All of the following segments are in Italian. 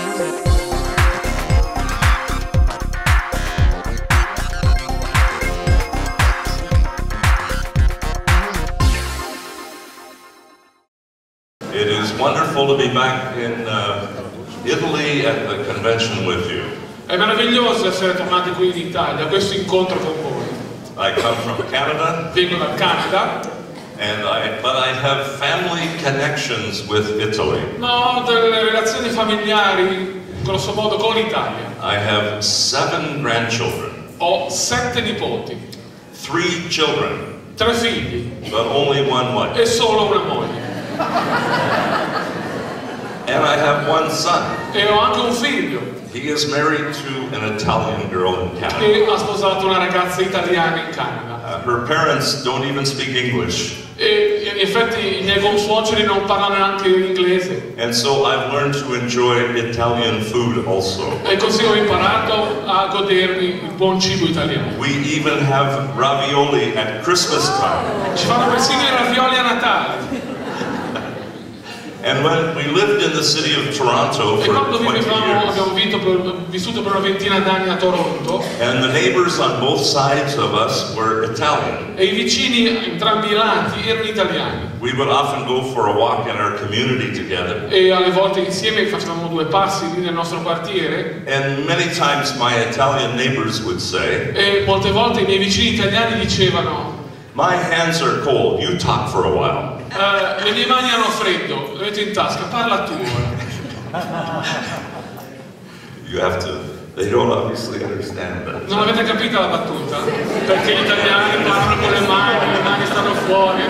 It is wonderful to be back in Italy at the convention with you. È meraviglioso essere tornati qui in Italia, a questo incontro con voi. I come from Canada. Vengo dal Canada. But I have family connections with Italy. Ma ho delle relazioni familiari, grosso modo, con l'Italia. I have 7 grandchildren. Ho 7 nipoti. 3 children. 3 figli. But only 1 wife. E solo una moglie. And I have 1 son. E ho anche un figlio. He is married to an Italian girl in Canada. E ha sposato una ragazza italiana in Canada. Her parents don't even speak English. E in effetti i miei consuoceri non parlano neanche inglese. And so I've learned to enjoy Italian food also. E così ho imparato a godermi il buon cibo italiano. We even have ravioli at Christmas time. Ci fanno persino i ravioli a Natale. And when we lived in the city of Toronto E for quando 20 years, abbiamo vissuto per una ventina d'anni a Toronto, and the neighbors on both sides of us were Italian, e i vicini a entrambi i lati erano italiani, we would often go for a walk in our community together. e alle volte insieme facevamo 2 passi lì nel nostro quartiere, And many times my Italian neighbors would say, e molte volte i miei vicini italiani dicevano: "My hands are cold, you talk for a while." le mie mani hanno freddo, le metto in tasca, parla tu ora. You have to, they don't obviously understand that. Non avete capito la battuta? Perché gli italiani parlano con le mani stanno fuori.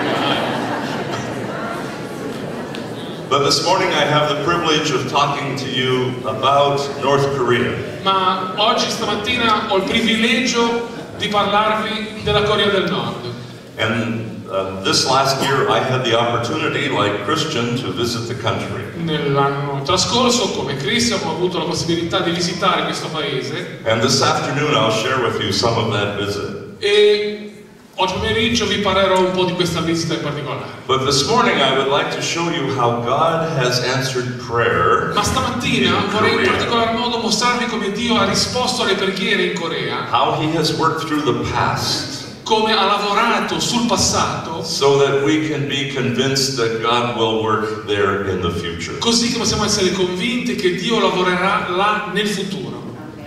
But this morning I have the privilege of talking to you about North Korea. Ma oggi, stamattina, ho il privilegio di parlarvi della Corea del Nord. And this last year I had the opportunity, like Christian, to visit the country. Nell'anno trascorso, come Cristian, ho avuto la possibilità di visitare questo paese. And this afternoon I'll share with you some of that visit. E oggi pomeriggio vi parlerò un po' di questa visita in particolare. But this morning I would like to show you how God has answered prayer. Ma stamattina vorrei in particolar modo mostrarvi come Dio ha risposto alle preghiere in Corea. How He has worked through the past. Come ha lavorato sul passato, So that we can be convinced that God will work there in the future. così che possiamo essere convinti che Dio lavorerà là nel futuro.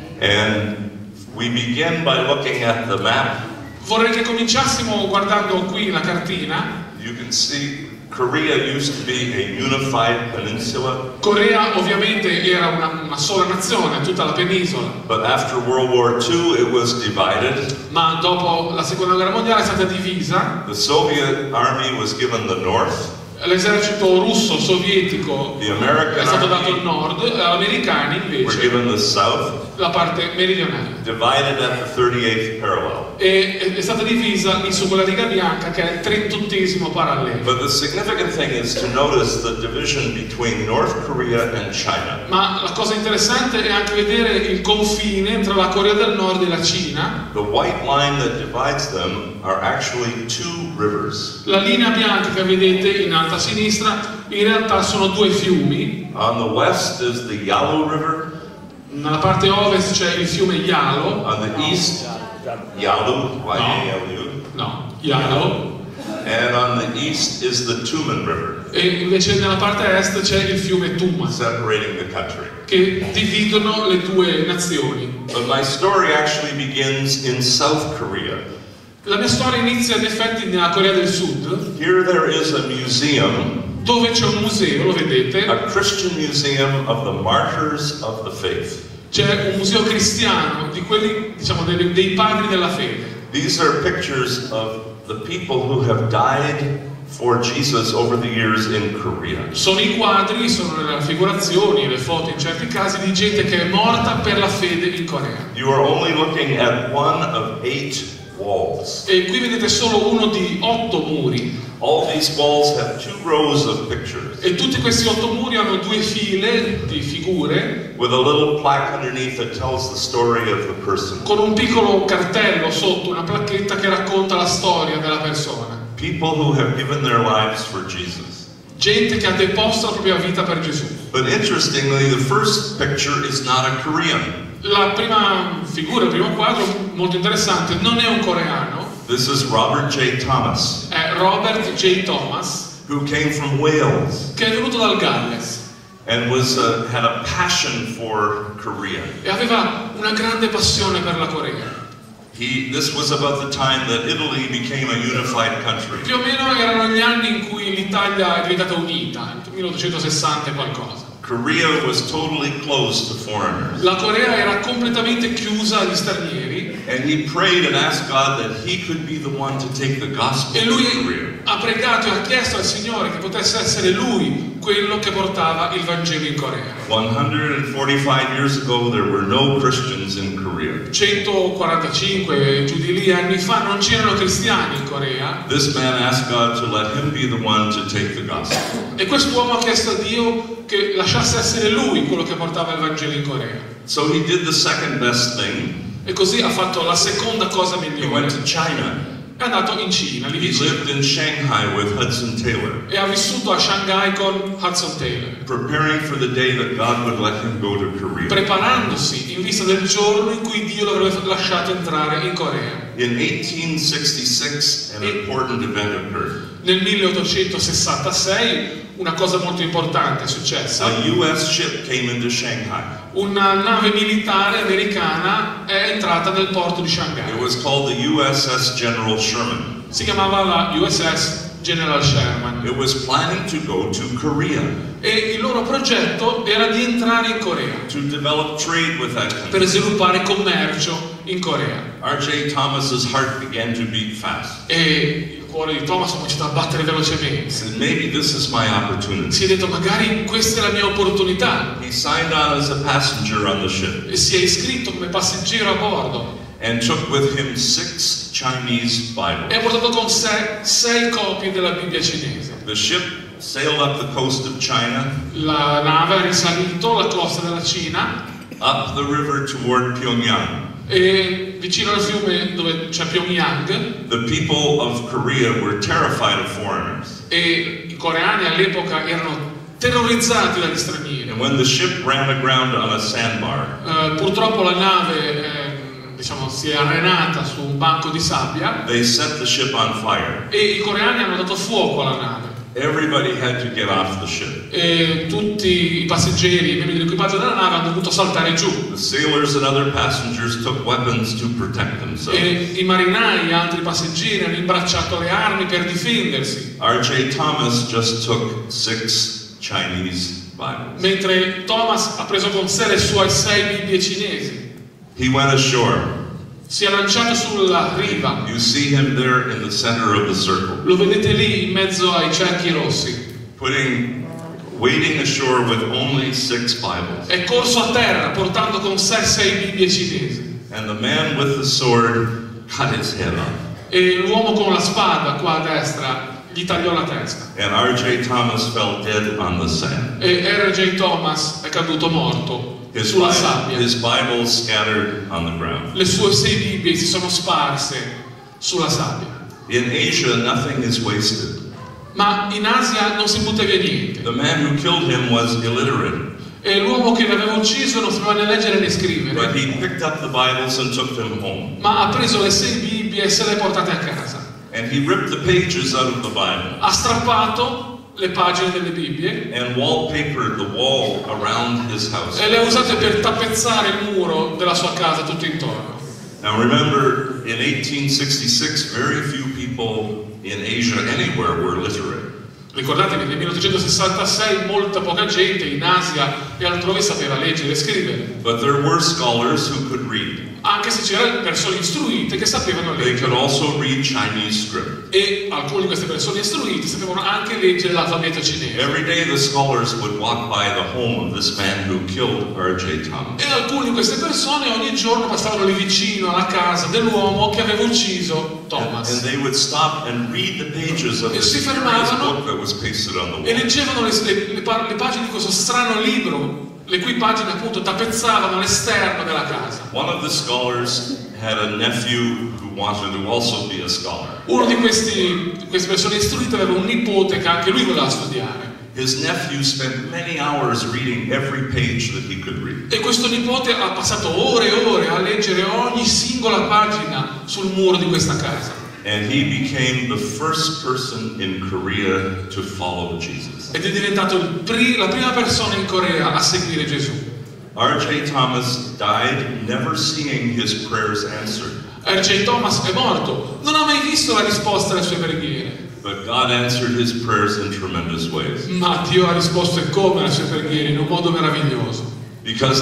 And we begin by looking at the map. Vorrei che cominciassimo guardando qui la cartina. You can see Korea used to be a unified peninsula. Corea ovviamente era una sola nazione, tutta la penisola, But after World War II it was divided. ma dopo la seconda guerra mondiale è stata divisa. The Soviet army was given the north. L'esercito russo sovietico The American è stato dato il army nord, gli americani were invece given the south, la parte meridionale. divided at the 38th parallel. E è stata divisa lì su quella riga bianca che è il 38esimo parallelo. But the significant thing is to notice the division between North Korea and China. Ma la cosa interessante è anche vedere il confine tra la Corea del Nord e la Cina. The white line that divides them are actually 2 rivers. La linea bianca che vedete in alto a sinistra in realtà sono 2 fiumi. On the west is the Yalu River. Nella parte ovest c'è il fiume Yalo. On the east, Yalu, Y-A-L-U. No, Yalo. And on the east is the Tumen River, E invece nella parte est c'è il fiume Tuman, separating the country. che dividono le 2 nazioni. But my story actually begins in South Korea. La mia storia inizia in effetti nella Corea del Sud, Here there is a museum, dove c'è un museo, lo vedete? a Christian museum of the martyrs of the faith. C'è un museo cristiano di quelli, diciamo, dei padri della fede. These are pictures of the people who have died for Jesus over the years in Korea. Sono i quadri, sono le raffigurazioni, le foto in certi casi di gente che è morta per la fede in Corea. You are only looking at one of 8 walls. E qui vedete solo uno di 8 muri. All these walls have 2 rows of pictures E tutti questi 8 muri hanno 2 file di figure with a little plaque underneath that tells the story of the person. con un piccolo cartello sotto, una placchetta che racconta la storia della persona. People who have given their lives for Jesus. gente che ha deposto la propria vita per Gesù. But interestingly, the first picture is not a Korean. La prima figura, il primo quadro molto interessante, non è un coreano, This is Robert J. Thomas, è Robert J. Thomas, who came from Wales che è venuto dal Galles and had a passion for Korea. e aveva una grande passione per la Corea. This was about the time that Italy became a unified country. Più o meno erano gli anni in cui l'Italia è diventata unita, 1860 e qualcosa. Korea was totally closed to foreigners. La Corea era completamente chiusa agli stranieri And he prayed and asked God that he could be the one to take the gospel e to lui Korea. ha pregato e ha chiesto al Signore che potesse essere lui quello che portava il Vangelo in Corea. 145 years ago, there were no Christians in Korea. 145 giù di lì anni fa non c'erano cristiani in Corea This man asked God to let him be the one to take the gospel. e quest'uomo ha chiesto a Dio che lasciasse essere lui quello che portava il Vangelo in Corea. So he did the second best thing. E così ha fatto la seconda cosa He migliore. went to China. È andato in Cina, lì He vicino, lived in Shanghai with Hudson Taylor, e ha vissuto a Shanghai con Hudson Taylor, preparing for the day that God would let him go to Korea. preparandosi in vista del giorno in cui Dio l'avrebbe lasciato entrare in Corea. In 1866, an important event occurred. Nel 1866 una cosa molto importante è successa. A U.S. ship came into Shanghai. Una nave militare americana è entrata nel porto di It Shanghai. was called the USS General Sherman. Si chiamava la USS General Sherman It was planning to go to Korea e il loro progetto era di entrare in Corea to develop trade with that country. per sviluppare commercio in Corea. R.J. Thomas's heart began to beat fast. E il cuore di Thomas ha cominciato a battere He velocemente. said, maybe this is my opportunity. Si è detto magari questa è la mia opportunità He signed on as a passenger on the ship e si è iscritto come passeggero a bordo and took with him 6 Chinese Bibles. e ha portato con sé 6 copie della Bibbia cinese. The ship sailed up the coast of China, La nave ha risalito la costa della Cina up the river toward Pyongyang. e vicino al fiume dove c'è Pyongyang, The people of Korea were terrified of foreigners. e i coreani all'epoca erano terrorizzati dagli stranieri. And when the ship ran aground on a sandbar, Purtroppo la nave si è arenata su un banco di sabbia they set the ship on fire. e i coreani hanno dato fuoco alla nave. Everybody had to get off the ship. E tutti i passeggeri, i membri dell'equipaggio della nave hanno dovuto saltare giù. The sailors and other passengers took weapons to protect themselves. E i marinai e altri passeggeri hanno imbracciato le armi per difendersi, R.J. Thomas just took 6 Chinese Bibles. mentre Thomas ha preso con sé le sue 6 Bibbie cinesi. He went ashore. Si è lanciato sulla riva. You see him there in the center of the circle, Lo vedete lì in mezzo ai cerchi rossi. wading ashore with only 6 Bibles. È corso a terra portando con sé 6 Bibbie cinesi. And the man with the sword cut his head off. E l'uomo con la spada qua a destra gli tagliò la testa. And R.J. Thomas fell dead on the sand. E R.J. Thomas è caduto morto sulla sabbia. His Bible scattered on the ground. Le sue 6 Bibbie si sono sparse sulla sabbia. In Asia, nothing is wasted. Ma in Asia non si butta via niente. The man who killed him was illiterate, E l'uomo che l'aveva ucciso non sapeva né leggere né but scrivere, he picked up the Bibles and took them home. ma ha preso le 6 Bibbie e se le ha portate a casa. And he ripped the pages out of the Bible Ha strappato le pagine delle Bibbie and wallpapered the wall around his house. e le ha usate per tappezzare il muro della sua casa tutto intorno. Now remember, in 1866, very few people in Asia anywhere were literate. Ricordatevi, nel 1866 molta poca gente in Asia e altrove sapeva leggere e scrivere, But there were scholars who could read. anche se c'erano persone istruite che sapevano They leggere. could also read Chinese script. E alcune di queste persone istruite sapevano anche leggere l'alfabeto cinese. Every day the scholars would walk by the home of this man who killed R.J. Thomas. E alcune di queste persone ogni giorno passavano lì vicino alla casa dell'uomo che aveva ucciso And Thomas they would stop and read the pages of E this si curious fermavano book that was pasted on the e wall. leggevano le pagine di questo strano libro, le cui pagine appunto tappezzavano l'esterno della casa. One of the scholars had a nephew who wanted to also be a scholar. Uno di queste persone istruite aveva un nipote che anche lui voleva studiare. his nephew spent many hours reading every page that he could read. E questo nipote ha passato ore e ore a leggere ogni singola pagina sul muro di questa casa. And he became the first person in Korea to follow Jesus. Ed è diventato la prima persona in Corea a seguire Gesù. R.J. Thomas died never seeing his prayers answered. R.J. Thomas è morto, non ha mai visto la risposta alle sue preghiere. But God answered his prayers in tremendous ways. Ma Dio ha risposto e come alle sue preghiere, in un modo meraviglioso. Because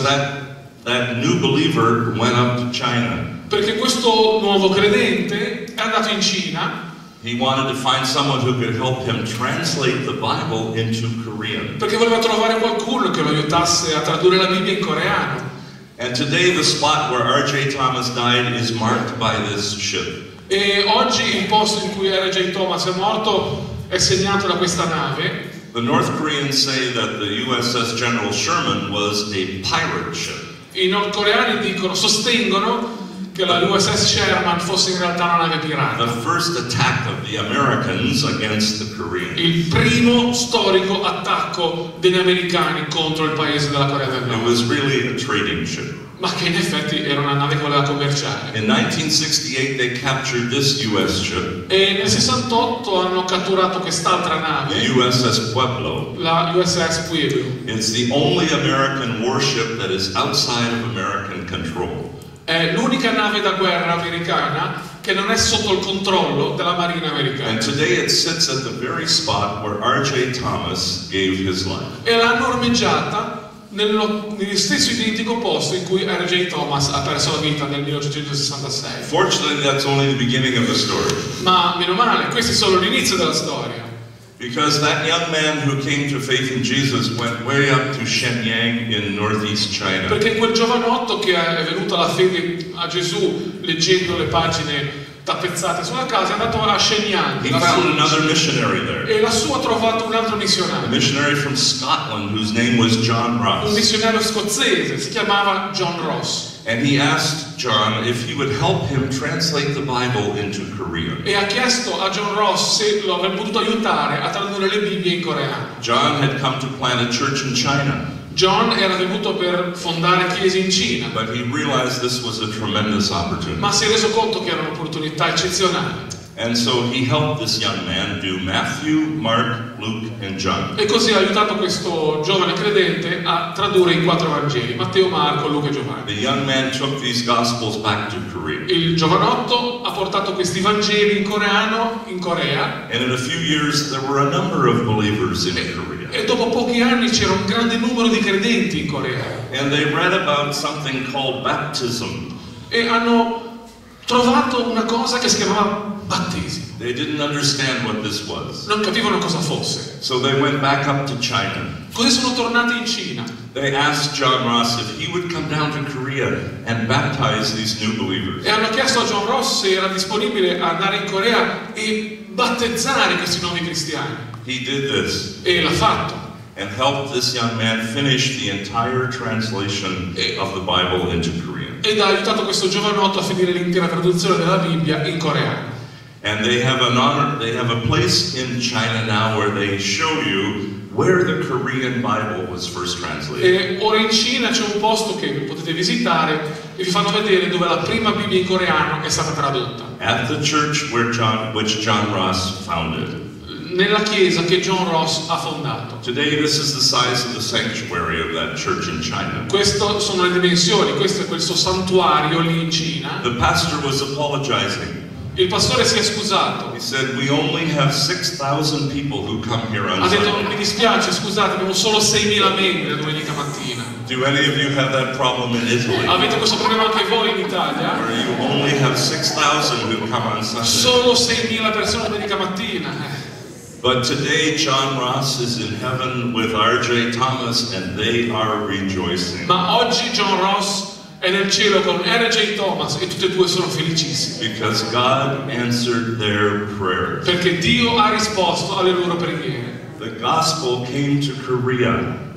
that new believer went up to China. Perché questo nuovo credente è andato in Cina. He wanted to find someone who could help him translate the Bible into Korean. Perché voleva trovare qualcuno che lo aiutasse a tradurre la Bibbia in coreano. And today the spot where R.J. Thomas died is marked by this ship. E oggi il posto in cui R.J. Thomas è morto è segnato da questa nave. The North Koreans say that the USS General Sherman was a pirate ship. I nordcoreani sostengono che la USS Sherman fosse in realtà una nave pirata. The first attack of the Americans against the Koreans. Il primo storico attacco degli americani contro il paese della Corea del It Nord. was really a trading ship. Ma che in effetti era una nave che voleva commerciare. In 1968 they captured this US ship, E nel 68 hanno catturato quest'altra the nave, USS Pueblo. la USS Pueblo. It's the only American warship that is outside of American control. È l'unica nave da guerra americana che non è sotto il controllo della Marina americana. And today it sits at the very spot where R.J. Thomas gave his life. E l'hanno ormeggiata nello stesso identico posto in cui R.J. Thomas ha perso la vita nel 1866. Fortunately, that's only the beginning of the story. Ma meno male, questo è solo l'inizio della storia. Because that young man who came to faith in Jesus went way up to Shenyang in northeast China. Perché quel giovanotto che è venuto alla fede a Gesù leggendo le pagine tappezzate sulla casa è andato a Shenyang He found another missionary there. e lassù ha trovato un altro A missionario, missionary from Scotland whose name was John un Ross. missionario scozzese, si chiamava John Ross, And he asked John if he would help him translate the Bible into Korean. e ha chiesto a John Ross se lo avrebbe potuto aiutare a tradurre le Bibbie in coreano. John had come to plant a church in China, John era venuto per fondare chiese in Cina, but he realized this was a tremendous opportunity. ma si è reso conto che era un'opportunità eccezionale. And so he helped this young man do Matthew, Mark, Luke, and John. E così ha aiutato questo giovane credente a tradurre i 4 Vangeli, Matteo, Marco, Luca e Giovanni. The young man took these Gospels back to Korea. Il giovanotto ha portato questi Vangeli in coreano in Corea And in a few years, there were a number of believers in Korea. e dopo pochi anni c'era un grande numero di credenti in Corea And they read about something called baptism. e hanno trovato una cosa che si chiamava battesimo. They didn't understand what this was. Non capivano cosa fosse. So they went back up to China. Così sono tornati in Cina They asked John Ross if he would come down to Korea and baptize these new believers. e hanno chiesto a John Ross se era disponibile a andare in Corea e battezzare questi nuovi cristiani. He did this E l'ha fatto. and helped this young man finish the entire translation of the Bible into Korean. Ed ha aiutato questo giovanotto a finire l'intera traduzione della Bibbia in coreano. And they have a place in China now where they show you where the Korean Bible was first translated. E ora in Cina c'è un posto che potete visitare e vi fanno vedere dove la prima Bibbia in coreano è stata tradotta. At the church which John Ross founded. Nella chiesa che John Ross ha fondato. Today this is the size of the sanctuary of that church in China. Queste sono le dimensioni, questo è questo santuario lì in Cina. The pastor was apologizing. Il pastore si è scusato. He said, we only have 6,000 people who come here on Ha detto, mi Sunday. dispiace, scusate, abbiamo solo 6.000 membri la domenica mattina. Do any of you have that problem in Italy? Avete questo problema anche voi in Italia? Where you only have 6,000 who come on Sunday. Solo 6.000 persone domenica mattina. But today John Ross is in heaven with R.J. Thomas and they are rejoicing. Ma oggi John Ross è nel cielo con R.J. Thomas e tutti e due sono felicissimi. Because God answered their prayers. Perché Dio ha risposto alle loro preghiere. The gospel came to Korea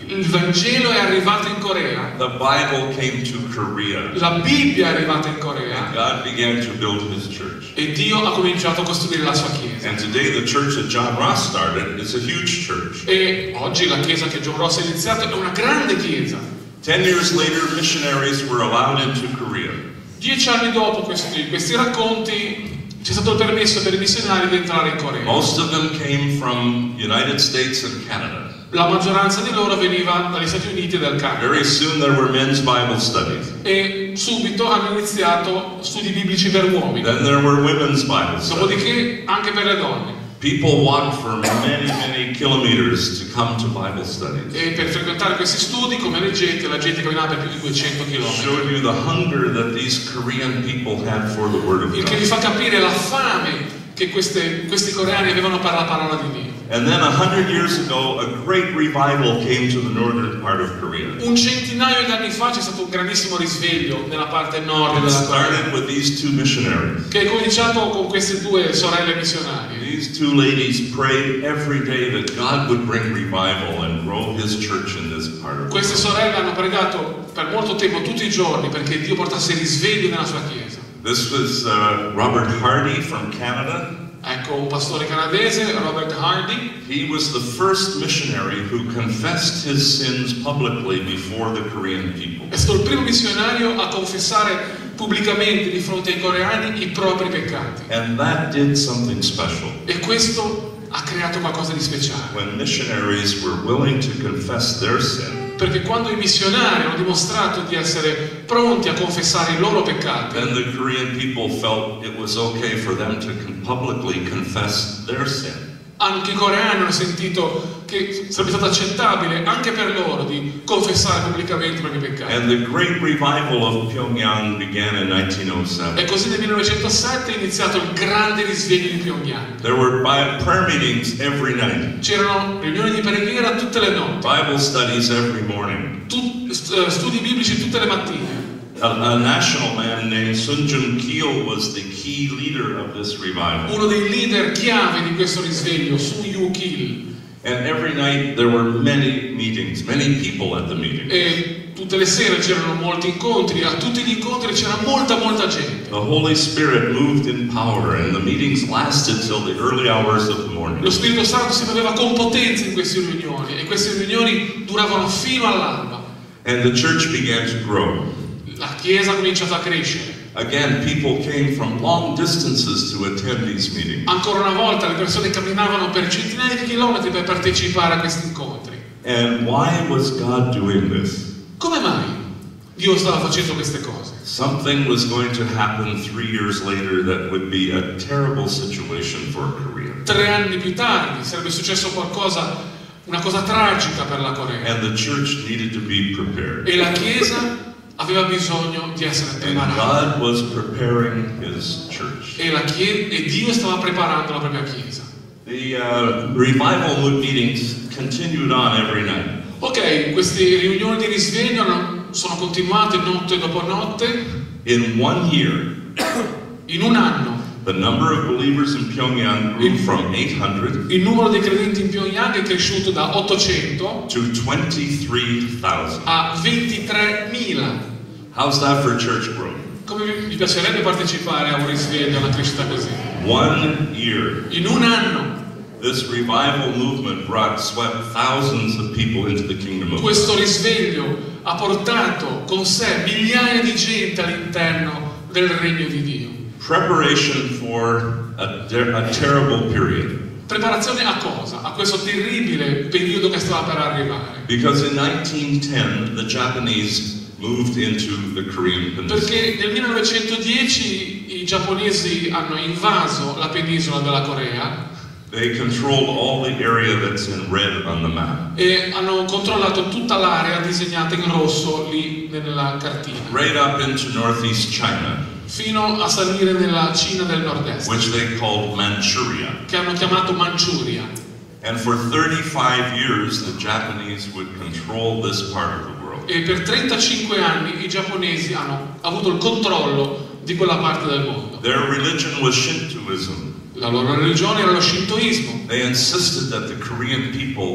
Il Vangelo è arrivato in Corea. The Bible came to Korea. La Bibbia è arrivata in Corea. God began to build his church. E Dio ha cominciato a costruire la sua chiesa. And today the church that John Ross started is a huge church. E oggi la chiesa che John Ross ha iniziato è una grande chiesa. 10 years later, missionaries were allowed into Korea. 10 anni dopo questi racconti c'è stato il permesso per i missionari di entrare in Corea. Most of them came from United States and Canada. La maggioranza di loro veniva dagli Stati Uniti e dal Canada. Very soon there were men's Bible studies. E subito hanno iniziato studi biblici per uomini. Then there were women's Bible studies. Dopodiché anche per le donne. People walked for many kilometers to come to Bible studies. E per frequentare questi studi, come leggete, la gente camminava per più di 200 km. Showed you the hunger that these Korean people had for the Word of Il che vi God. fa capire la fame che questi coreani avevano per la parola di Dio. And then 100 years ago, a great revival came to the northern part of Korea. Un centinaio di anni fa c'è stato un grandissimo risveglio nella parte nord It della Corea, started with these two missionaries. che è cominciato con queste due sorelle missionarie. These two ladies prayed every day that God would bring revival and grow His church in this part of the Queste world. sorelle hanno pregato per molto tempo, tutti i giorni, perché Dio portasse risveglio nella sua chiesa. This was Robert Hardy from Canada. Ecco un pastore canadese, Robert Hardy. He was the first missionary who confessed his sins publicly before the Korean people. È stato il primo missionario a confessare pubblicamente di fronte ai coreani i propri peccati. And that did something special. E questo ha creato qualcosa di speciale. When missionaries were willing to confess their sin, Perché quando i missionari hanno dimostrato di essere pronti a confessare i loro peccati, then the Korean people felt it was okay for them to publicly confess their sin. anche i coreani hanno sentito che sarebbe stato accettabile anche per loro di confessare pubblicamente i propri peccati. And the great revival of Pyongyang began in 1907. E così nel 1907 è iniziato il grande risveglio di Pyongyang. There were prayer meetings every night, C'erano riunioni di preghiera tutte le notti, Bible studies every morning. studi biblici tutte le mattine. A national man named Sun Jun Kil was the key leader of this revival. Uno dei leader chiave di questo risveglio, Sun Yu Kil. And every night there were many meetings, many people at the meeting. E tutte le sere c'erano molti incontri, a tutti gli incontri c'era molta gente. The Holy Spirit moved in power and the meetings lasted till the early hours of the morning. Lo Spirito Santo si muoveva con potenza in queste riunioni e queste riunioni duravano fino all'alba. And the church began to grow. La Chiesa ha cominciato a crescere. Again, people came from long distances to attend these meetings. Ancora una volta le persone camminavano per centinaia di chilometri per partecipare a questi incontri. And why was God doing this? Come mai Dio stava facendo queste cose? Something was going to happen 3 years later that would be a terrible situation for Korea. 3 anni più tardi sarebbe successo qualcosa, una cosa tragica per la Corea. And the church needed to be prepared. E la Chiesa aveva bisogno di essere And preparata. God was preparing His church. E Dio stava preparando la propria Chiesa. The revival meetings continued on every night. Ok, queste riunioni di risveglio sono continuate notte dopo notte. In 1 year, In un anno the number of believers in Pyongyang grew from 800 il numero dei credenti in Pyongyang è cresciuto da 800 to 23,000. a 23.000. How's that for church growth? Come vi piacerebbe partecipare a un risveglio, a una crescita così? 1 year. In un anno This revival movement swept thousands of people into the kingdom of God. questo risveglio ha portato con sé migliaia di gente all'interno del regno di Dio. Preparation for a terrible period. Preparazione a cosa? A questo terribile periodo che stava per arrivare. Because in 1910, the Japanese moved into the Korean peninsula. Perché nel 1910 i giapponesi hanno invaso la penisola della Corea They controlled all the area that's in red on the map. e hanno controllato tutta l'area disegnata in rosso lì nella cartina, Right up into northeast China, fino a salire nella Cina del nord-est, which they called Manchuria. che hanno chiamato Manciuria. And for 35 years, the Japanese would control this part of the world. E per 35 anni i giapponesi hanno avuto il controllo di quella parte del mondo. Their religion was Shintoism. La loro religione era lo shintoismo They insisted that the Korean people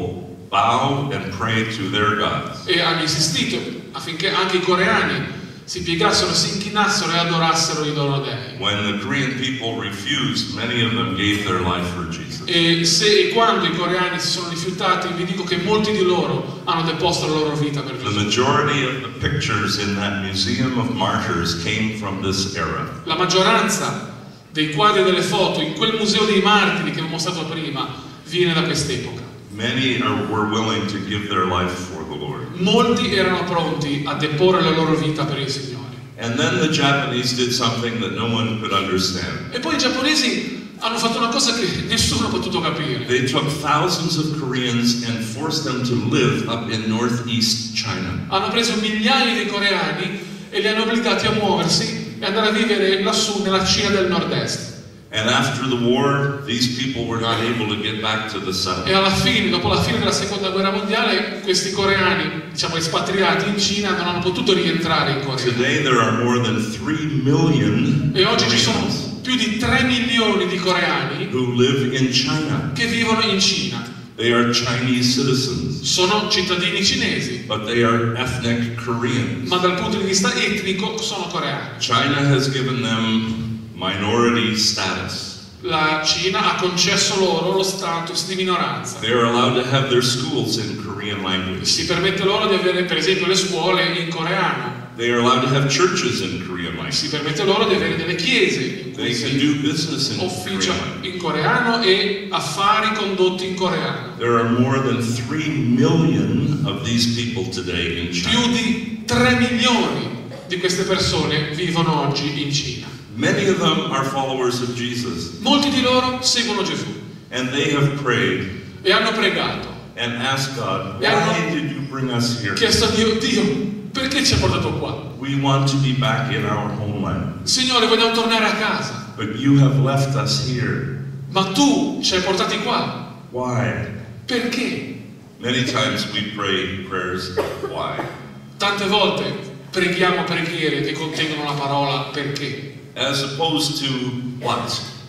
bow and pray to their gods. E hanno insistito affinché anche i coreani si piegassero, si inchinassero e adorassero i loro dei. When the Korean people refused, many of them gave their life for Jesus. E quando i coreani si sono rifiutati, vi dico che molti di loro hanno deposto la loro vita per The Gesù. majority of the pictures in that Museum of Martyrs came from this era. La maggioranza dei quadri e delle foto in quel museo dei martiri che vi ho mostrato prima viene da quest'epoca. Many were willing to give their life for the Lord. Molti erano pronti a deporre la loro vita per il Signore. And then the Japanese did something that no one could understand. E poi i giapponesi hanno fatto una cosa che nessuno ha potuto capire. They took thousands of Koreans and forced them to live up in northeast China. Hanno preso migliaia di coreani e li hanno obbligati a muoversi e andare a vivere lassù nella Cina del nord-est. And after the war, these people were not able to get back to the south. E alla fine, dopo la fine della seconda guerra mondiale, questi coreani, diciamo espatriati in Cina, non hanno potuto rientrare in Corea. Today there are more than 3 million E oggi ci sono Koreans più di 3 milioni di coreani who live in China. che vivono in Cina. They are Chinese citizens, Sono cittadini cinesi, but they are ethnic Koreans. ma dal punto di vista etnico sono coreani. China has given them minority status. La Cina ha concesso loro lo status di minoranza. They are allowed to have their schools in Korean language. Si permette loro di avere per esempio le scuole in coreano. They are allowed to have churches in Korean language. Si permette loro di avere delle chiese in cui They can si do business in ufficia Korean language. in coreano e affari condotti in coreano. There are more than 3 million of these people today in Più China. di 3 milioni di queste persone vivono oggi in Cina. Many of them are followers of Jesus, Molti di loro seguono Gesù and they have prayed e hanno pregato, and asked God, E hanno why did you bring us here? chiesto a Dio, Dio, perché ci ha portato qua? We want to be back in our homeland, Signore, vogliamo tornare a casa, but you have left us here. ma tu ci hai portati qua. Why? Perché? Many times we pray prayers, why? Tante volte preghiamo preghiere che contengono la parola perché. As opposed to what?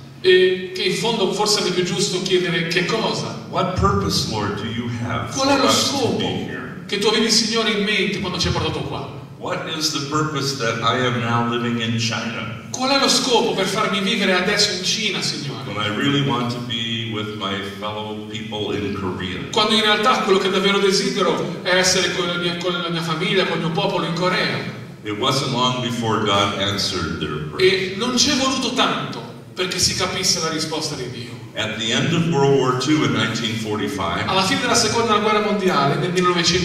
E che in fondo forse è più giusto chiedere che cosa. What purpose, Lord, do you have for Qual è lo us to scopo be here? che tu avevi, Signore, in mente quando ci hai portato qua? What is the purpose that I am now living in China Qual è lo scopo per farmi vivere adesso in Cina, Signore? when I really want to be with my fellow people in Korea? Quando in realtà quello che davvero desidero è essere con la mia famiglia, con il mio popolo in Corea. It wasn't long before God answered their prayer. E non ci è voluto tanto perché si capisse la risposta di Dio. At the end of World War II in 1945, Alla fine della seconda guerra mondiale, nel the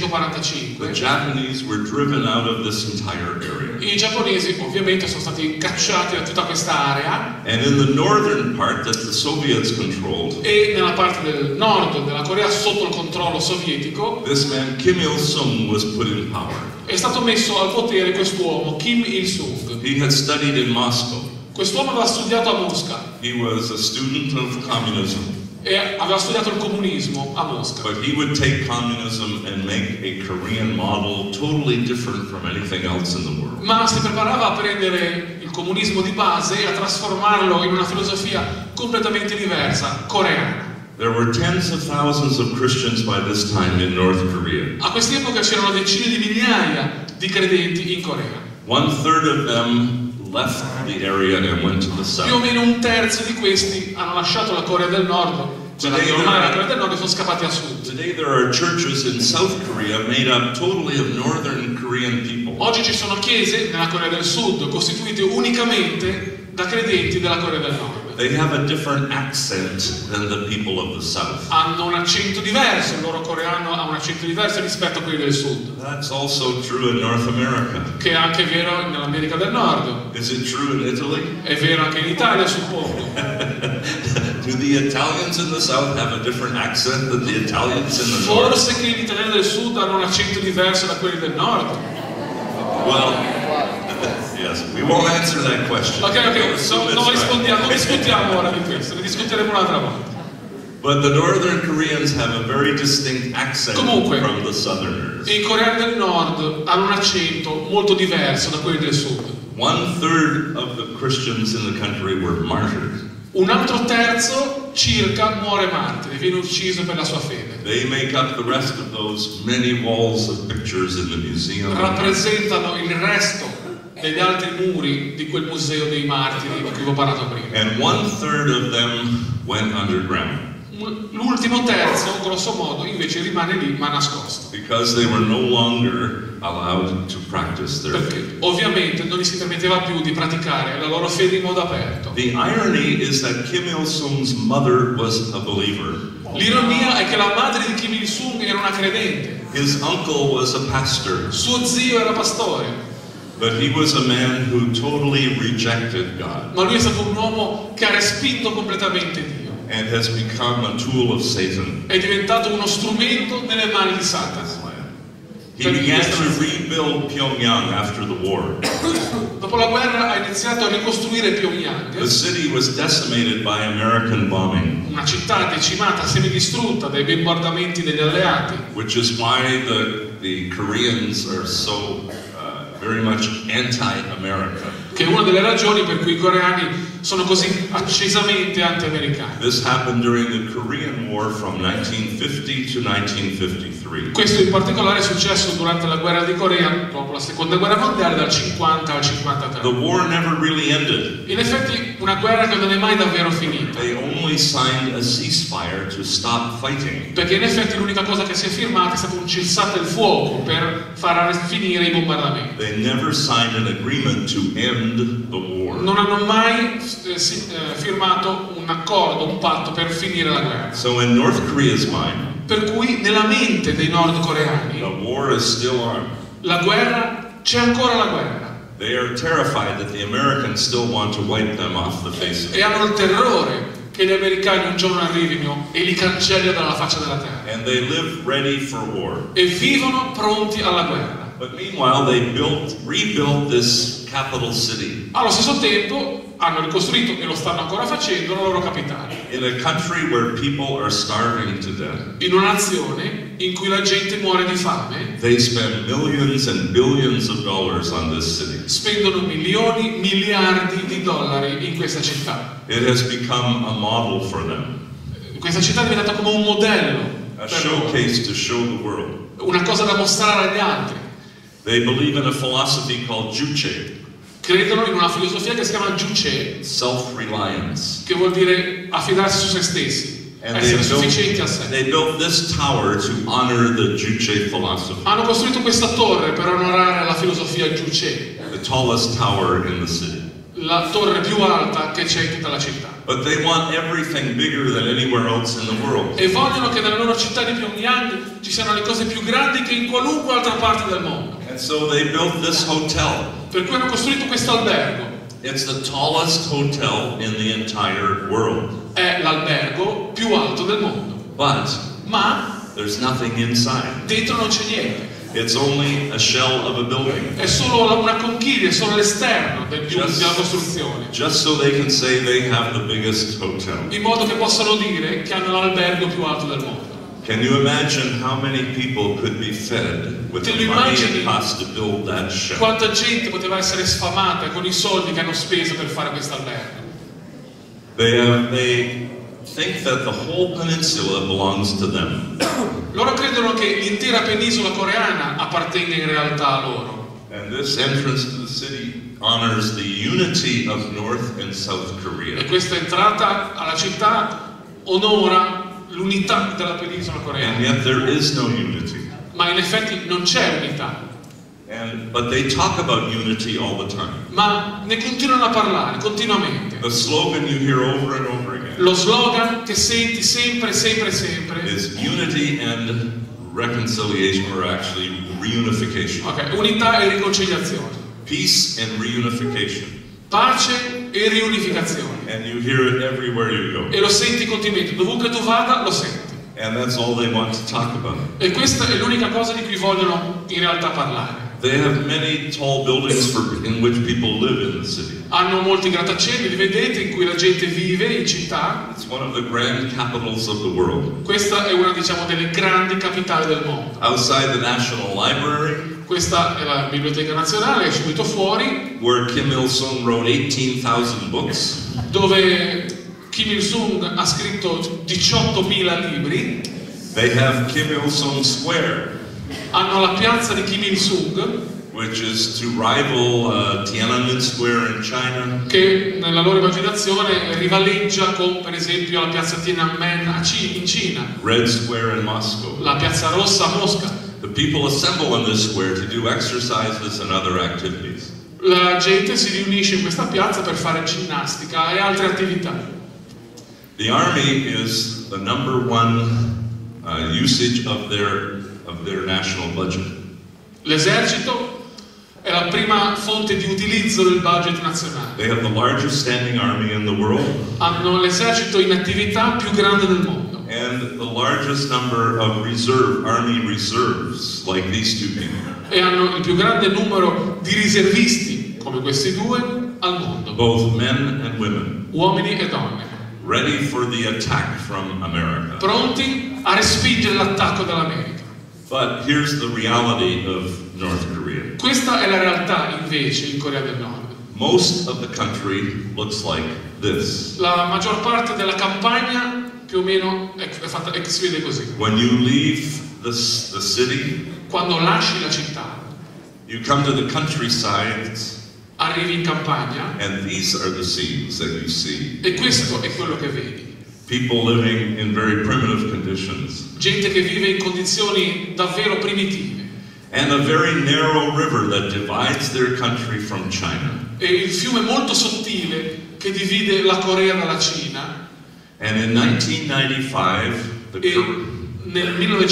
1945, Japanese were driven out of this entire area. i giapponesi ovviamente sono stati cacciati da tutta questa area And in the northern part that the Soviets controlled, e nella parte del nord della Corea sotto il controllo sovietico this man Kim Il-sung was put in power. è stato messo al potere quest'uomo, Kim Il-sung. He had studied in Moscow. Quest'uomo aveva studiato a Mosca He was a student of communism, e aveva studiato il comunismo a Mosca. but he would take communism and make a Korean model totally different from anything else in the world. Ma si preparava a prendere il comunismo di base e a trasformarlo in una filosofia completamente diversa, coreana. There were tens of thousands of Christians by this time in North Korea. A quest'epoca c'erano decine di migliaia di credenti in Corea. 1/3 of them left the area and went to the Più o south. meno 1/3 di questi hanno lasciato la Corea del Nord, quella che ormai era la Corea del Nord, e sono scappati a sud. Today there are churches in South Korea made up totally of northern Korean people. Oggi ci sono chiese nella Corea del Sud costituite unicamente da credenti della Corea del Nord. They have a different accent than the people of the south. Hanno un accento diverso, il loro coreano ha un accento diverso rispetto a quelli del Sud, That's also true in North America. che è anche vero nell'America del Nord, Is it true in Italy? è vero anche in Italia, suppongo. Do the Italians in the south have a different accent than the Italians in the north? Forse che gli italiani del Sud hanno un accento diverso da quelli del Nord. Well, yes, we won't answer that question. Ok, non rispondiamo, non discutiamo ora di questo, ne discuteremo un'altra volta. But the northern Koreans have a very distinct accent Comunque, from the southerners. I coreani del Nord hanno un accento molto diverso da quelli del Sud. 1/3 of the Christians in the country were martyred. Un altro terzo circa muore martire, viene ucciso per la sua fede. They make up the rest of those many walls of pictures in the museum. Rappresentano il resto degli altri muri di quel museo dei martiri di cui vi ho parlato prima. And 1/3 of them went underground. L'ultimo terzo, grosso modo, invece rimane lì ma nascosto. Because they were no longer allowed to practice their faith. Perché ovviamente non gli si permetteva più di praticare la loro fede in modo aperto. The irony is that Kim Il-sung's mother was a believer. L'ironia è che la madre di Kim Il-sung era una credente. His uncle was a pastor. Suo zio era pastore. But he was a man who totally rejected God. Ma lui è stato un uomo che ha respinto completamente Dio. And has become a tool of Satan. È diventato uno strumento nelle mani di Satana. He began to rebuild Pyongyang after the war. Dopo la guerra ha iniziato a ricostruire Pyongyang. The city was decimated by American bombing. Una città decimata, semidistrutta dai bombardamenti degli alleati. Which is why the Koreans are so very much anti-America. Che è una delle ragioni per cui i coreani sono così accesamente anti-americani. This happened during the Korean War from 1950 to 1953. Questo in particolare è successo durante la guerra di Corea, dopo la seconda guerra mondiale, dal 50 al 53. The war never really ended. In effetti una guerra che non è mai davvero finita. They only signed a ceasefire to stop fighting. Perché in effetti l'unica cosa che si è firmata è stato un cessate il fuoco per far finire i bombardamenti. They never signed an agreement to end the war. Non hanno mai firmato un accordo, un patto per finire la guerra. So in North Korea's mind, per cui nella mente dei nordcoreani the war is still on. La guerra, c'è ancora la guerra. They are terrified that the Americans still want to wipe them off the face of the earth. E hanno il terrore che gli americani un giorno arrivino e li cancellino dalla faccia della terra. And they live ready for war. E vivono pronti alla guerra. But meanwhile, they rebuilt this capital city. Allo stesso tempo hanno ricostruito, e lo stanno ancora facendo, la loro capitale. In a country where people are starving to death. In una nazione in cui la gente muore di fame. They spend millions and billions of dollars on this city. Spendono milioni, miliardi di dollari in questa città. It has become a model for them. Questa città è diventata come un modello. A showcase to show the world. Una cosa da mostrare agli altri. They believe in a philosophy called Juche. Credono in una filosofia che si chiama Juche, self-reliance, che vuol dire affidarsi su se stessi, essere sufficienti a sé. They built this tower to honor the Juche philosophy. Hanno costruito questa torre per onorare la filosofia Juche. The tallest tower in the city. La torre più alta che c'è in tutta la città. But they want everything bigger than anywhere else in the world. E vogliono che nella loro città di Pyongyang ci siano le cose più grandi che in qualunque altra parte del mondo. And so they built this hotel. Per cui hanno costruito questo albergo. It's the tallest hotel in the entire world. È l'albergo più alto del mondo. Ma there's nothing inside. Dentro non c'è niente. It's only a shell of a building. È solo una conchiglia, è solo l'esterno della costruzione. Just so they can say they have the biggest hotel. In modo che possano dire che hanno l'albergo più alto del mondo. Can you imagine how many people could be fed with the money it cost to build that shell? Quanta gente poteva essere sfamata con i soldi che hanno speso per fare questo albergo? They think that the whole peninsula belongs to them. Loro credono che l'intera penisola coreana appartenga in realtà a loro. And this entrance to the city honors the unity of North and South Korea. E questa entrata alla città onora l'unità della penisola coreana. And yet there is no unity. Ma in effetti non c'è unità. But they talk about unity all the time. Ma ne continuano a parlare continuamente. The slogan you hear over and over again. Lo slogan che senti sempre, sempre, sempre. Is unity and reconciliation, or actually reunification. Ok, unità e riconciliazione. Peace and reunification. Pace e riunificazione. And you hear it everywhere you go. E lo senti continuamente, dovunque tu vada lo senti. And that's all they want to talk about. E questa è l'unica cosa di cui vogliono in realtà parlare. They have many tall buildings in which people live in the city. Hanno molti grattacieli, li vedete, in cui la gente vive in città. It's one of the grand capitals of the world. Questa è una, diciamo, delle grandi capitali del mondo. Outside the National Library. Questa è la Biblioteca Nazionale, è subito fuori. Where Kim Il-sung wrote 18,000 books. Dove Kim Il-sung ha scritto 18.000 libri. They have Kim Il-sung Square, Hanno la piazza di Kim Il-sung, which is to rival Tiananmen Square in China, che nella loro immaginazione rivaleggia con, per esempio, la piazza Tiananmen in Cina, Red Square in Moscow. la piazza Rossa a Mosca. The people assemble in this square to do exercises and other activities. La gente si riunisce in questa piazza per fare ginnastica e altre attività. The army is the number one usage of their national budget. L'esercito è la prima fonte di utilizzo del budget nazionale. They have the largest standing army in the world Hanno l'esercito in attività più grande del mondo and the largest number of army reserves, like these two people. e hanno il più grande numero di riservisti, come questi due, al mondo, Both men and women, uomini e donne, ready for the attack from America. pronti a respingere l'attacco dell'America. But here's the reality of North Korea. Questa è la realtà invece in Corea del Nord. Most of the country looks like this. La maggior parte della campagna più o meno si vede così. When you leave the city, Quando lasci la città, you come to the countryside, arrivi in campagna and these are the scenes that you see. e questo è quello che vedi. People living in very primitive conditions, Gente che vive in condizioni davvero primitive and a very narrow river that divides their country from China. e il fiume molto sottile che divide la Corea dalla Cina. And in 1995, E nel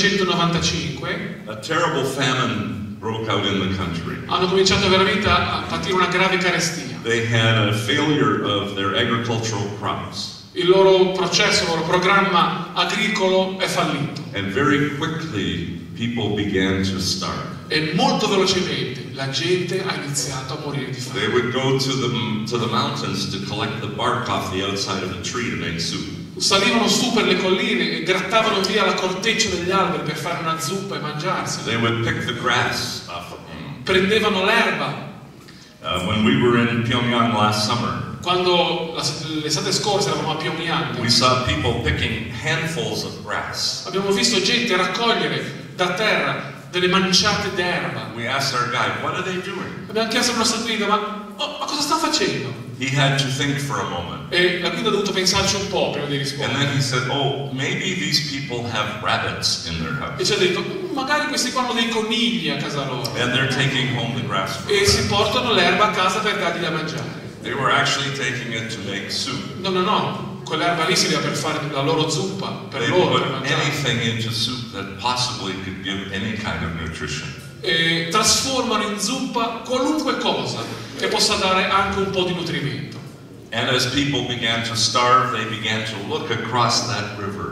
1995 a terrible famine broke out in the country. hanno cominciato veramente a patire una grave carestia. They had a failure of their agricultural crops. Il loro processo, il loro programma agricolo è fallito And very quickly, people began to starve. e molto velocemente la gente ha iniziato a morire di They fame. would go to the mountains to collect the bark off the outside of a tree to make soup. Salivano su per le colline e grattavano via la corteccia degli alberi per fare una zuppa e mangiarsela. They would pick the grass off of them. Prendevano l'erba. When we were in Pyongyang last summer, Quando l'estate scorsa eravamo a Pyongyang, we saw people picking handfuls of grass. abbiamo visto gente raccogliere da terra delle manciate d'erba. We asked our guide, what are they doing? Abbiamo chiesto al nostro guida, ma cosa sta facendo? He had to think for a moment. E la guida ha dovuto pensarci un po' prima di And rispondere. then he said, oh, maybe these people have rabbits in their E house. ci ha detto, magari questi qua hanno dei conigli a casa loro And they're taking home the grass for e si them. portano l'erba a casa per dargli da mangiare. They were actually taking it to make soup. No, quell'erba lì serviva per fare la loro zuppa, per They loro, per put mangiare. anything into soup that possibly could give any kind of nutrition. E trasformano in zuppa qualunque cosa che possa dare anche un po' di nutrimento. And as people began to starve, they began to look across that river.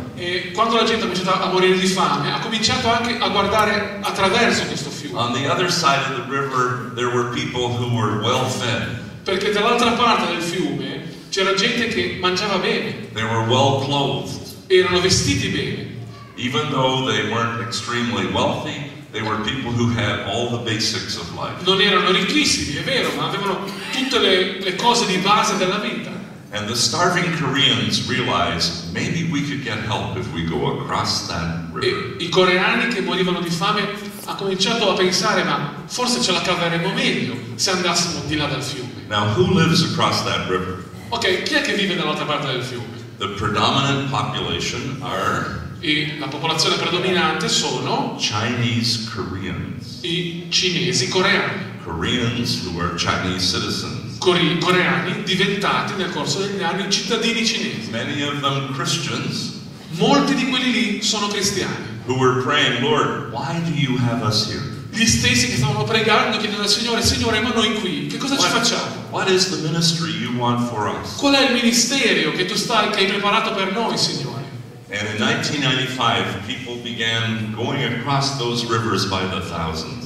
E quando la gente ha cominciato a morire di fame, ha cominciato anche a guardare attraverso questo fiume, On the other side of the river, there were people who were well fed. perché dall'altra parte del fiume c'era gente che mangiava bene, They were well clothed. erano vestiti bene. Even though they weren't extremely wealthy, they were people who had all the basics of life. Non erano ricchissimi, è vero, ma avevano tutte le cose di base della vita. And the starving Koreans realized maybe we could get help if we go across that river. E i coreani che morivano di fame hanno cominciato a pensare, ma forse ce la caveremo meglio se andassimo di là dal fiume. Now, who lives across that river? Ok, chi è che vive dall'altra parte del fiume? The predominant population are E la popolazione predominante sono Chinese Koreans. i cinesi coreani. Koreans who are Chinese citizens. Coreani diventati nel corso degli anni cittadini cinesi. Many of them Christians Molti di quelli lì sono cristiani, who were praying, Lord, why do you have us here? gli stessi che stavano pregando, chiedendo al Signore, Signore, ma noi qui, che cosa ci facciamo? What is the ministry you want for us? Qual è il ministero che hai preparato per noi, Signore? And in 1995, people began going across those rivers by the thousands.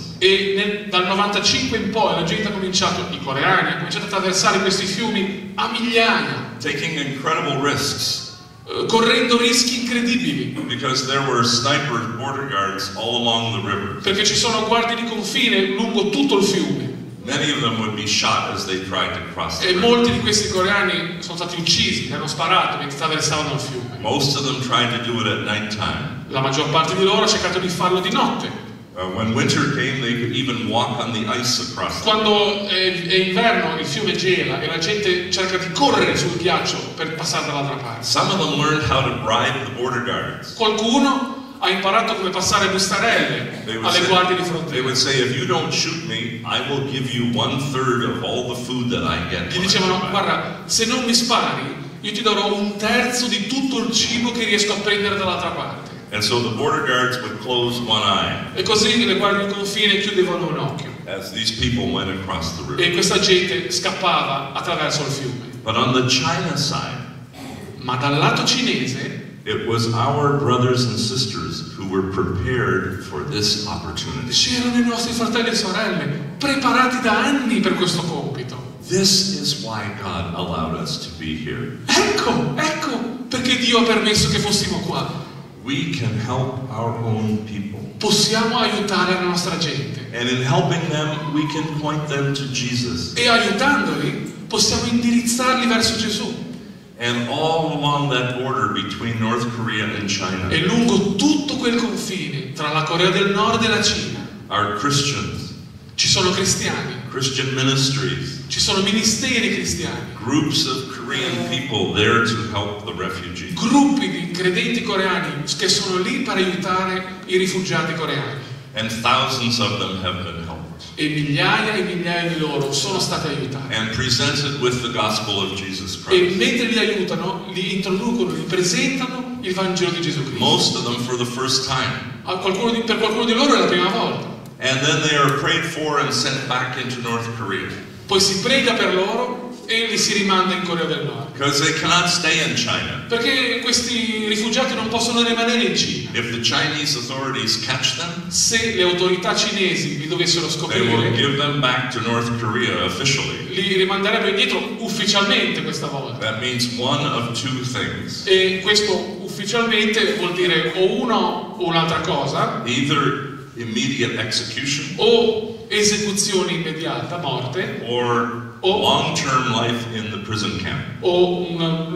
E dal 95 in poi la gente ha cominciato, i coreani, hanno cominciato a attraversare questi fiumi a migliaia, Taking incredible risks correndo rischi incredibili, because there were sniper border guards all along the river. perché ci sono guardie di confine lungo tutto il fiume. Many of them would be shot as they tried to cross the E river. molti di questi coreani sono stati uccisi, li hanno sparato mentre attraversavano il fiume. Most of them tried to do it at nighttime. La maggior parte di loro ha cercato di farlo di notte. When winter came, they could even walk on the ice across the river. Quando è inverno il fiume gela e la gente cerca di correre sul ghiaccio per passare dall'altra parte. Some of them learned how to bribe the border guards. Qualcuno ha imparato come passare bustarelle alle guardie di They would frontiera. say, if you don't shoot me, I will give you 1/3 of all the food that I get. Gli dicevano, guarda, se non mi spari, io ti darò 1/3 di tutto il cibo che riesco a prendere dall'altra parte. And so the border guards would close one eye E così le guardie di confine chiudevano un occhio. as these people went across the E river. questa gente scappava attraverso il fiume. But on the China side, Ma dal lato cinese it was our brothers and sisters who were prepared for this opportunity. c'erano i nostri fratelli e sorelle, preparati da anni per questo compito. This is why God allowed us to be here. Ecco perché Dio ha permesso che fossimo qua. We can help our own people. Possiamo aiutare la nostra gente. And in helping them, we can point them to Jesus. E aiutandoli possiamo indirizzarli verso Gesù. And all along that border between North Korea and China E lungo tutto quel confine tra la Corea del Nord e la Cina are Christians, ci sono cristiani, Christian ministries, ci sono ministeri cristiani, groups of Korean people there to help the refugees. gruppi di credenti coreani che sono lì per aiutare i rifugiati coreani. And thousands of them have been helped E migliaia di loro sono stati aiutati. and presented with the gospel of Jesus E Christ. mentre li aiutano, li introducono, li presentano il Vangelo di Gesù Cristo. Most of them for the first time. Per qualcuno di loro è la prima volta. And then they are prayed for and sent back into North Korea. Poi si prega per loro e li si rimanda in Corea del Nord. Because they cannot stay in China. Perché questi rifugiati non possono rimanere in Cina. If the Chinese authorities catch them, Se le autorità cinesi li dovessero they will scoprire, give them back to North Korea officially. li rimanderebbero indietro ufficialmente questa volta. That means one of two things. E questo ufficialmente vuol dire o uno o un'altra cosa, Either immediate execution o esecuzione immediata, morte, or long-term life in the prison camp. o un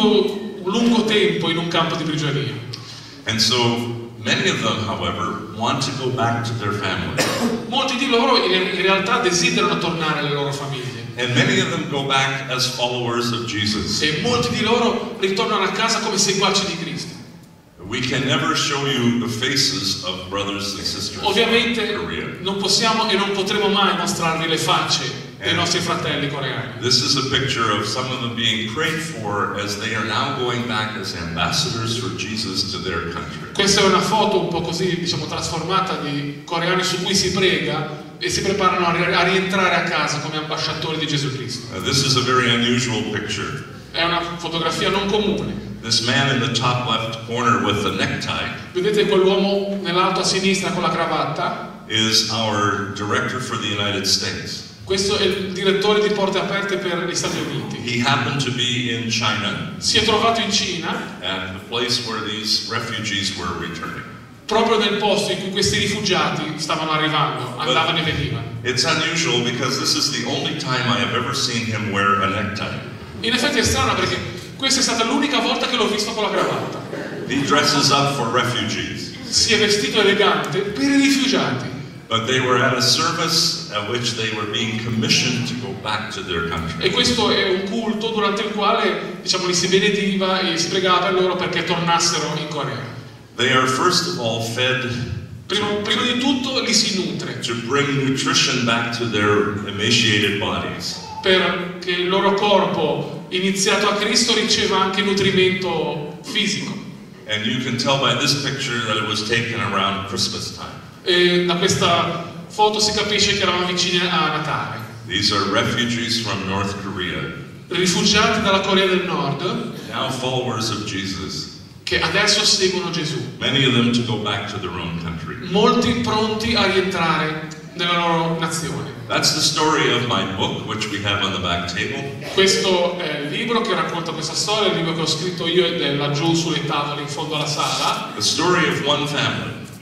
lungo tempo in un campo di prigionia. And so many of them, however, want to go back to their family. Molti di loro in realtà desiderano tornare alle loro famiglie. And many of them go back as followers of Jesus. E molti di loro ritornano a casa come seguaci di Cristo. We can never show you the faces of brothers and sisters in Ovviamente Korea. non possiamo e non potremo mai mostrarvi le facce dei nostri fratelli coreani. This is a picture of some of them being prayed for as they are now going back as ambassadors for Jesus to their country. Questa è una foto un po' così, diciamo, trasformata di coreani su cui si prega e si preparano a rientrare a casa come ambasciatori di Gesù Cristo. This is a very unusual picture. È una fotografia non comune. This man in the top left corner with the necktie Vedete quell'uomo nell'alto a sinistra con la cravatta? is our director for the United States. Questo è il direttore di Porte Aperte per gli Stati Uniti. He happened to be in China Si è trovato in Cina, at the place where these refugees were returning. proprio nel posto in cui questi rifugiati stavano arrivando, andavano e venivano. It's unusual because this is the only time I have ever seen him wear a necktie. In effetti è strano perché questa è stata l'unica volta che l'ho visto con la cravatta. He dresses up for refugees. Si è vestito elegante per i rifugiati. But they were at a service at which they were being commissioned to go back to their E country. questo è un culto durante il quale, diciamo, li si benediva e si pregava per loro perché tornassero in Corea. They are first of all fed Prima di tutto li si nutre to bring nutrition back to their emaciated bodies. perché il loro corpo iniziato a Cristo riceva anche nutrimento fisico. And you can tell by this picture that it was taken around Christmas time. E da questa foto si capisce che eravamo vicini a Natale. These are refugees from North Korea, Rifugiati dalla Corea del Nord now followers of Jesus, che adesso seguono Gesù. many of them to go back to their own country. Molti pronti a rientrare nella loro nazione. That's the story of my book, which we have on the back table. Questo è il libro che racconta questa storia, il libro che ho scritto io ed è laggiù sulle tavole in fondo alla sala. The story of one family.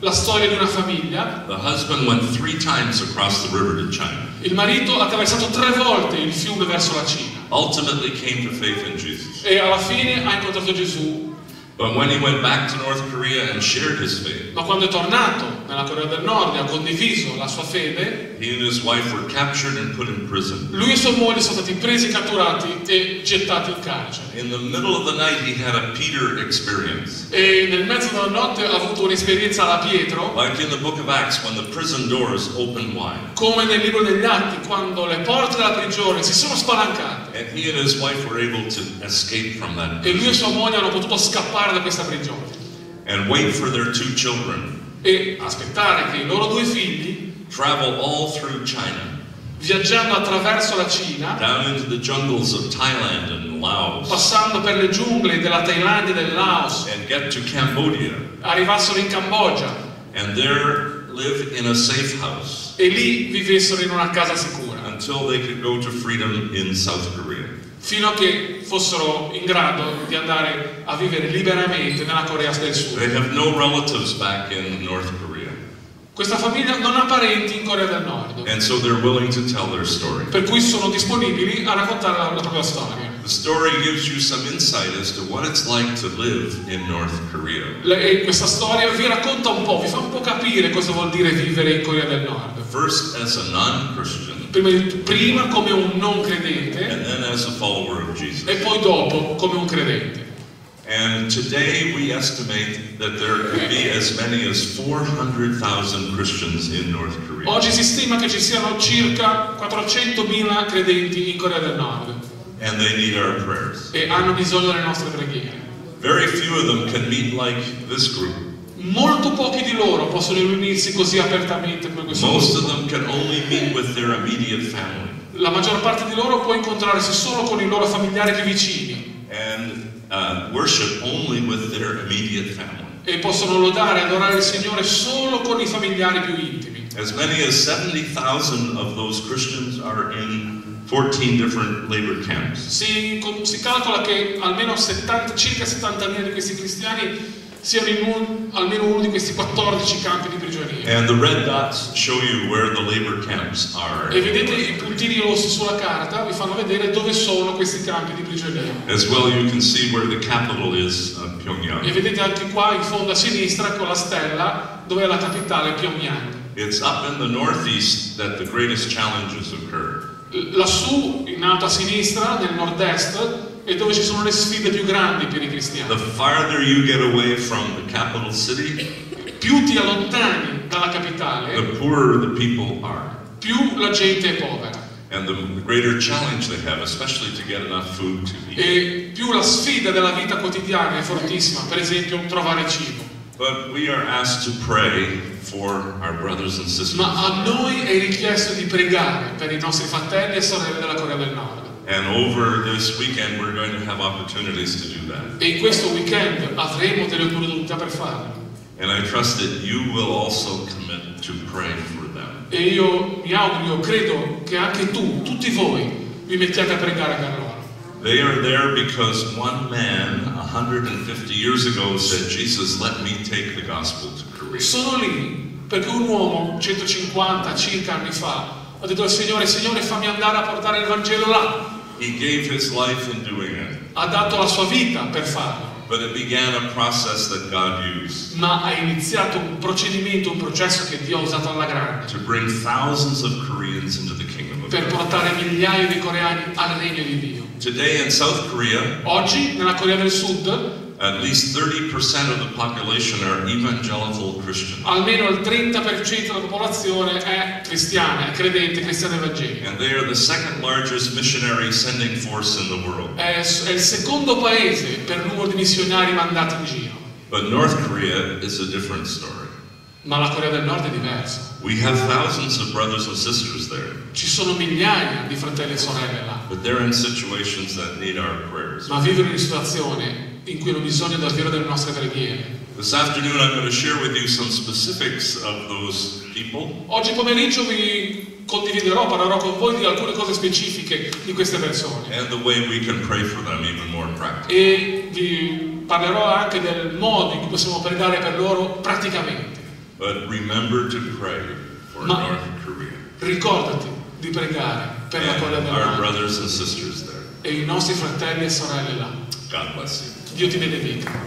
La storia di una famiglia. The husband went 3 times across the river to China. Il marito ha attraversato 3 volte il fiume verso la Cina. Ultimately came to faith in Jesus. E alla fine ha incontrato Gesù. But when he went back to North Korea and shared his faith, Ma quando è tornato nella Corea del Nord e ha condiviso la sua fede, he and his wife were captured and put in prison. lui e sua moglie sono stati presi, catturati e gettati in carcere. In the middle of the night, he had a Peter experience. E nel mezzo della notte ha avuto un'esperienza alla Pietro, Like in the book of Acts, when the prison doors opened wide. come nel libro degli Atti, quando le porte della prigione si sono spalancate And he and his wife were able to escape from that e lui e prison sua moglie hanno potuto scappare da questa prigione and wait for their 2 children, e aspettare che i loro 2 figli, travel all through China, viaggiando attraverso la Cina, down into the jungles of Thailand and Laos, passando per le giungle della Thailandia e del Laos, and get to Cambodia, arrivassero in Cambogia and there live in a safe house e lì vivessero in una casa sicura, until they could go to freedom in South Korea. fino a che fossero in grado di andare a vivere liberamente nella Corea del Sud. They have no relatives back in North Korea, Questa famiglia non ha parenti in Corea del Nord, and so they're willing to tell their story. per cui sono disponibili a raccontare la propria storia. The story gives you some insight as to what it's like to live in North Korea. E questa storia vi racconta un po', vi fa un po' capire cosa vuol dire vivere in Corea del Nord. First as a non-Christian, Prima come un non credente and then as a follower of Jesus. e poi dopo come un credente. And today we estimate that there could be as many as 400,000 Christians in North Korea. Oggi si stima che ci siano circa 400.000 credenti in Corea del Nord And they need our prayers. e hanno bisogno delle nostre preghiere. Very few of them can meet like this group. Molto pochi di loro possono riunirsi così apertamente come questo Most of gruppo. them can only meet with their immediate family. La maggior parte di loro può incontrarsi solo con i loro familiari più vicini And worship only with their immediate family. e possono lodare e adorare il Signore solo con i familiari più intimi. As many as 70,000 of those Christians are in 14 different labor camps. Si calcola che almeno circa 70.000 di questi cristiani siano in almeno uno di questi 14 campi di prigionia. And the red dots show you where the labor camps are. E vedete i puntini rossi sulla carta, vi fanno vedere dove sono questi campi di prigionia. As well, you can see where the capital is, Pyongyang. E vedete anche qua in fondo a sinistra con la stella dove è la capitale Pyongyang. It's up in the northeast that the greatest challenges occur. Lassù, in alto a sinistra, nel nord-est, è dove ci sono le sfide più grandi per i cristiani. The farther you get away from the capital city, Più ti allontani dalla capitale, the poorer the people are. più la gente è povera. And the greater challenge they have, especially to get enough food to eat. E più la sfida della vita quotidiana è fortissima, per esempio trovare cibo. But we are asked to pray for our brothers and sisters. Ma a noi è richiesto di pregare per i nostri fratelli e sorelle della Corea del Nord. And over this weekend, we're going to have opportunities to do that. E in questo weekend avremo delle opportunità per farlo. And I trust that you will also commit to pray for them. E io mi auguro, io credo che anche tu, tutti voi, vi mettiate a pregare per loro. They are there because one man 150 years ago said, Jesus, let me take the gospel to Korea. Sono lì perché un uomo 150 circa anni fa ha detto al Signore, Signore, fammi andare a portare il Vangelo là. He gave his life in doing it. Ha dato la sua vita per farlo, But it began a process that God used ma ha iniziato un procedimento, un processo che Dio ha usato alla grande to bring thousands of Koreans into the kingdom of per God. portare migliaia di coreani al regno di Dio. Today in South Korea, Oggi nella Corea del Sud at least 30% of the population are evangelical Christians. almeno il 30% della popolazione è cristiana, è credente, cristiana evangelica. And they are the second largest missionary sending force in the world. È il secondo paese per numero di missionari mandati in giro. But North Korea is a different story. Ma la Corea del Nord è diversa. We have thousands of brothers and sisters there, Ci sono migliaia di fratelli e sorelle là, but they're in situations that need our prayers. ma vivono in una situazione in cui hanno bisogno davvero delle nostre preghiere. This afternoon I'm going to share with you some specifics of those people. Oggi pomeriggio vi condividerò, parlerò con voi di alcune cose specifiche di queste persone And the way we can pray for them even more practically. e vi parlerò anche del modo in cui possiamo pregare per loro praticamente. But remember to pray for Ma- North Korea. Ricordati di pregare per la Corea And del our Nord brothers and sisters there. e i nostri fratelli e sorelle là. God bless you. Dio ti benedica.